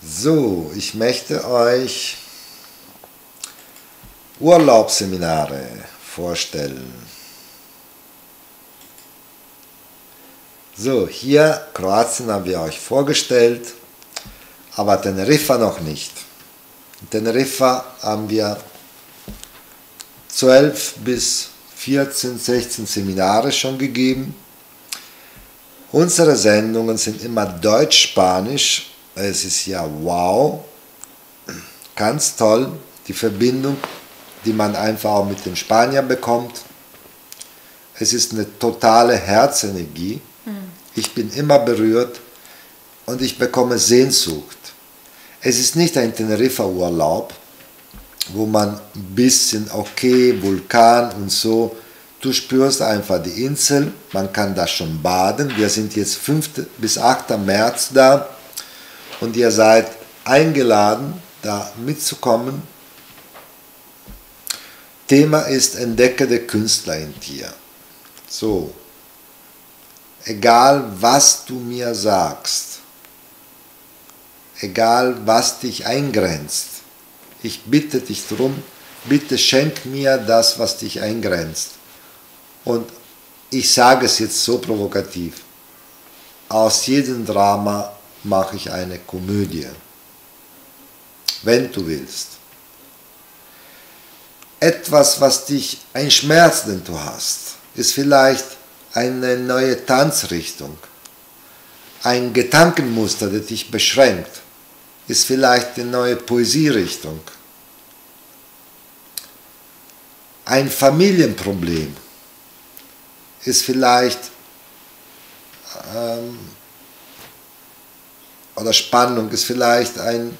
So, ich möchte euch Urlaubsseminare vorstellen. So, hier Kroatien haben wir euch vorgestellt, aber Teneriffa noch nicht. In Teneriffa haben wir 12 bis 14, 16 Seminare schon gegeben. Unsere Sendungen sind immer deutsch-spanisch. Es ist ja wow, ganz toll, die Verbindung, die man einfach auch mit den Spaniern bekommt. Es ist eine totale Herzenergie. Ich bin immer berührt und ich bekomme Sehnsucht. Es ist nicht ein Teneriffa-Urlaub, wo man ein bisschen, okay, Vulkan und so, du spürst einfach die Insel, man kann da schon baden. Wir sind jetzt 5. bis 8. März da und ihr seid eingeladen, da mitzukommen. Thema ist Entdecke den Künstler in dir. So, egal was du mir sagst, egal was dich eingrenzt, ich bitte dich darum, bitte schenk mir das, was dich eingrenzt. Und ich sage es jetzt so provokativ, aus jedem Drama mache ich eine Komödie, wenn du willst. Etwas, was dich, ein Schmerz, den du hast, ist vielleicht eine neue Tanzrichtung, ein Gedankenmuster, das dich beschränkt, ist vielleicht eine neue Poesierichtung, ein Familienproblem ist vielleicht oder Spannung ist vielleicht ein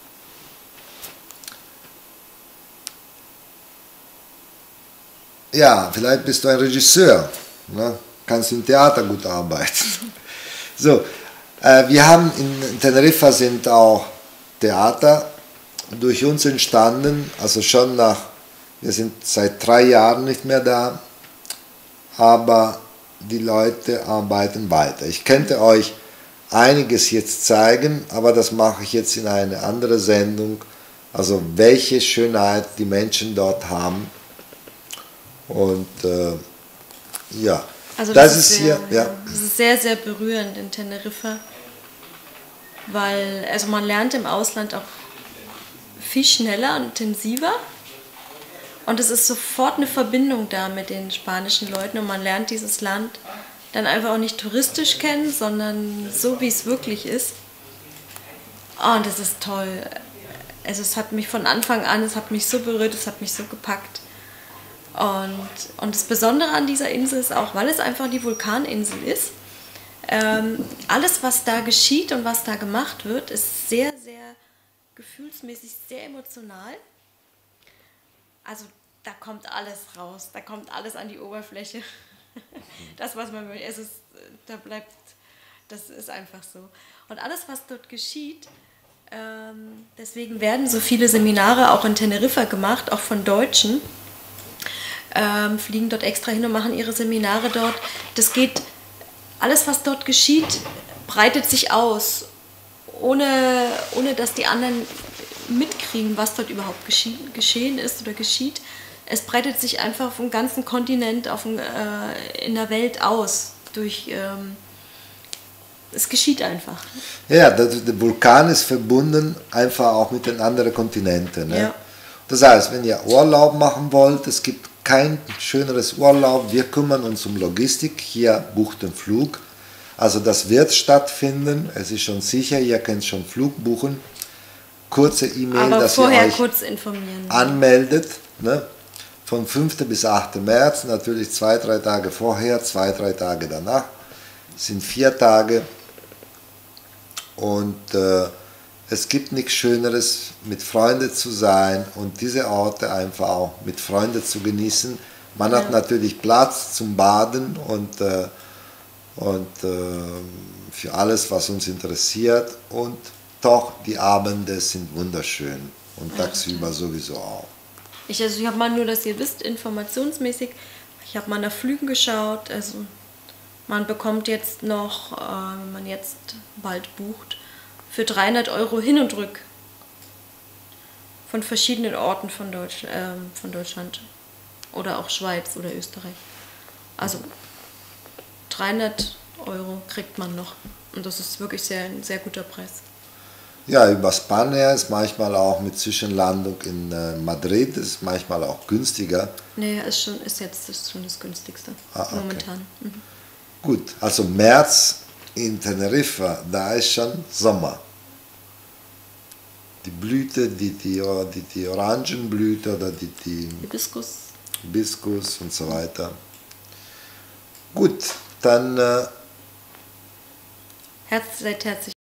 vielleicht bist du ein Regisseur, ne? Kannst im Theater gut arbeiten. So, wir haben in Teneriffa sind auch Theater durch uns entstanden, also schon wir sind seit 3 Jahren nicht mehr da, aber die Leute arbeiten weiter. Ich könnte euch einiges jetzt zeigen, aber das mache ich jetzt in eine andere Sendung, also welche Schönheit die Menschen dort haben. Und ja, also das ist sehr, hier, ja. Das ist sehr, sehr berührend in Teneriffa, weil also man lernt im Ausland auch viel schneller und intensiver und es ist sofort eine Verbindung da mit den spanischen Leuten und man lernt dieses Land dann einfach auch nicht touristisch kennen, sondern so, wie es wirklich ist. Oh, und das ist toll. Also es hat mich von Anfang an, es hat mich so berührt, es hat mich so gepackt. Und das Besondere an dieser Insel ist auch, weil es einfach die Vulkaninsel ist, alles, was da geschieht und was da gemacht wird, ist sehr, sehr gefühlsmäßig, sehr emotional. Also da kommt alles raus, da kommt alles an die Oberfläche. Das, was man möchte, das ist einfach so. Und alles, was dort geschieht, deswegen werden so viele Seminare auch in Teneriffa gemacht, auch von Deutschen. Fliegen dort extra hin und machen ihre Seminare dort. Das geht, alles was dort geschieht, breitet sich aus, ohne dass die anderen mitkriegen, was dort überhaupt geschehen ist oder geschieht. Es breitet sich einfach auf dem ganzen Kontinent, in der Welt aus. Es geschieht einfach. Ja, der Vulkan ist verbunden einfach auch mit den anderen Kontinenten. Ne? Ja. Das heißt, wenn ihr Urlaub machen wollt, es gibt kein schöneres Urlaub. Wir kümmern uns um Logistik. Hier bucht den Flug. Also das wird stattfinden. Es ist schon sicher. Ihr könnt schon Flug buchen. Kurze E-Mail, dass ihr euch kurz informieren. Anmeldet. Ne? Von 5. bis 8. März. Natürlich 2-3 Tage vorher, 2-3 Tage danach. Es sind 4 Tage. Und es gibt nichts Schöneres, mit Freunden zu sein und diese Orte einfach auch mit Freunden zu genießen. Man hat natürlich Platz zum Baden und für alles, was uns interessiert. Und doch, die Abende sind wunderschön und tagsüber sowieso auch. Ich habe mal nur, dass ihr wisst, informationsmäßig, ich habe mal nach Flügen geschaut. Also man bekommt jetzt noch, wenn man jetzt bald bucht, für 300 Euro hin und rück. Von verschiedenen Orten von Deutschland. Oder auch Schweiz oder Österreich. Also 300 Euro kriegt man noch. Und das ist wirklich ein sehr guter Preis. Ja, über Spanair ist manchmal auch mit Zwischenlandung in Madrid, ist manchmal auch günstiger. Nee, ist schon das günstigste. Okay. Momentan. Mhm. Gut, also März in Teneriffa, da ist schon Sommer. Die Blüte, die Orangenblüte oder die Hibiskus und so weiter. Gut, dann Seid herzlich